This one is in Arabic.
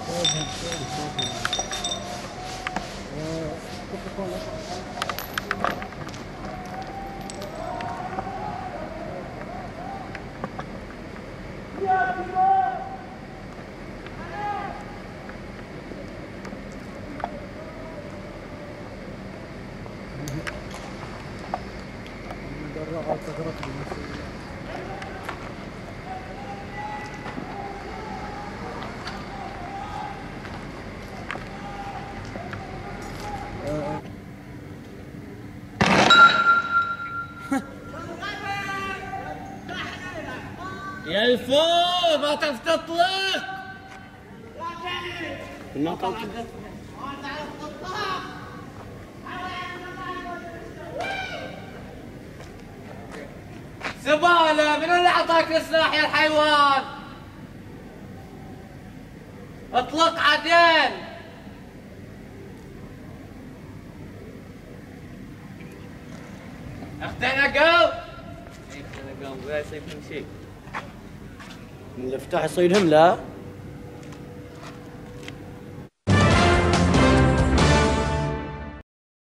يا الفول ما تعرف تطلق. ما طلق. زبالة، من اللي اعطاك السلاح يا الحيوان؟ اطلق عدين. اختنا قو. من الافتتاح يصيدهم لا.